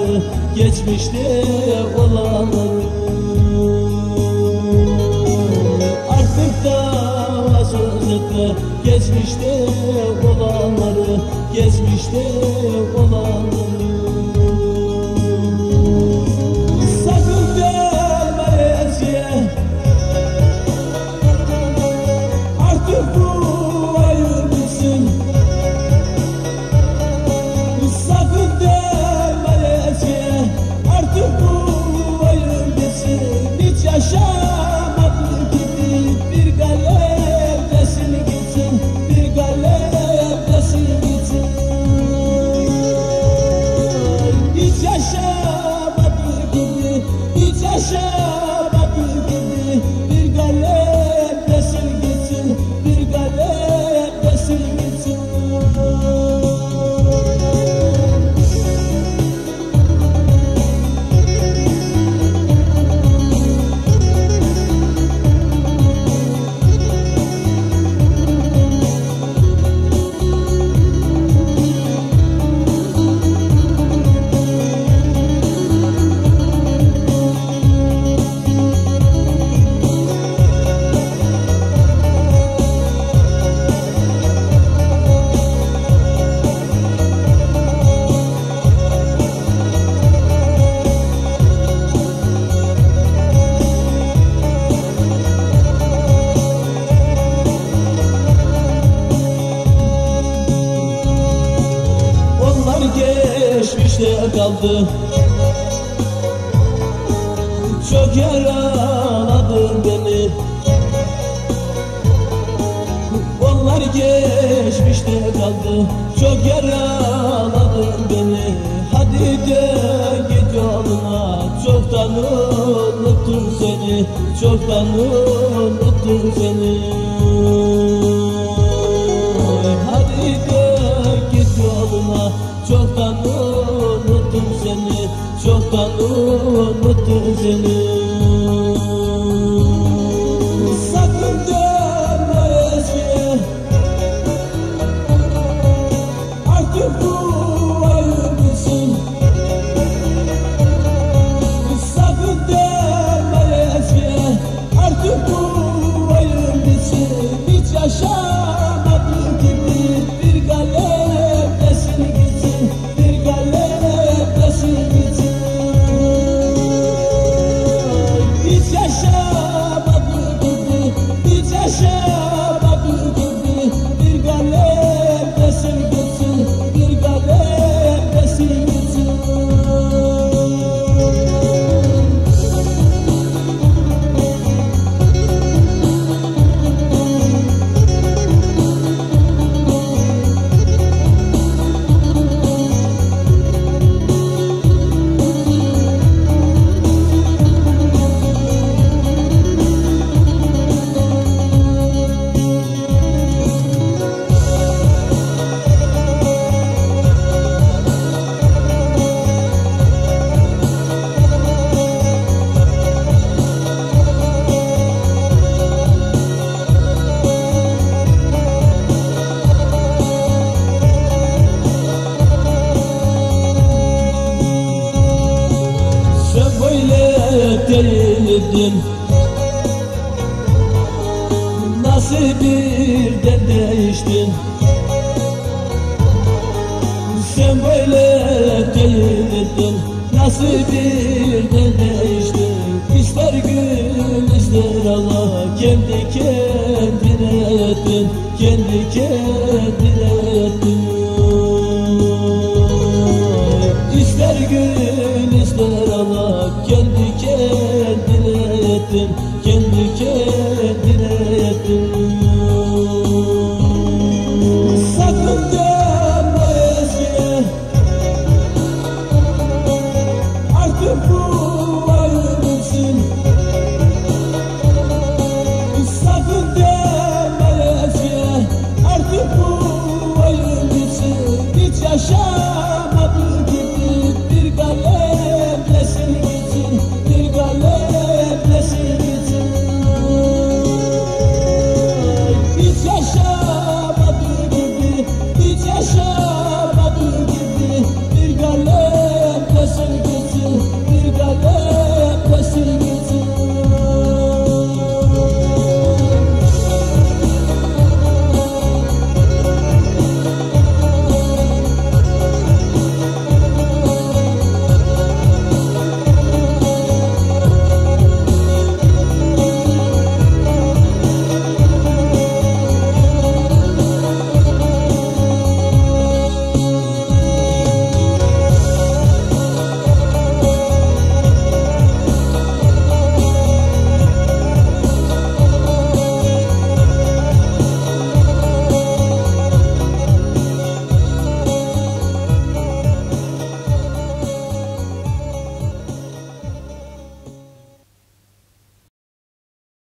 olanları, geçmişte olanları. Artık da söz etme geçmişte olanları, geçmişte olanları. Sakın gelme eskiye, artık bu ayı bitsin. Sakın gelme eskiye, artık bu ayı bitsin. Hiç yaşamadık gibi bir galep desin gitsin, bir galep desin gitsin. Hiç yaşamadık gibi, hiç yaşamadık gibi bir galep desin gitsin, bir galep desin gitsin. Geçmişte kaldı, çok yaraladın beni. Onlar geçmişte kaldı, çok yaraladın beni. Hadi de git yoluna, çoktan unuttum seni, çoktan unuttum seni. Hadi de git yoluna, çoktan unuttum seni, çoktan unuttum seni. Sakın dönme eskiye, artık bu ayı bitsin. Sakın dönme eskiye, artık bu ayı bitsin. Hiç yaşamadık gibi bir galep desin gitsin, bir galep desin gitsin. Hiç yaşamadık gibi, hiç yaşamadık gibi bir galep desin gitsin, bir galep desin gitsin. Değildin, nasıl birden değiştin? Sen böyle değildin, nasıl birden değiştin? İster gül ister ağla, kendi kendine ettin, kendi kendine ettin. İster gül ister ağla, kendi kendine ettin,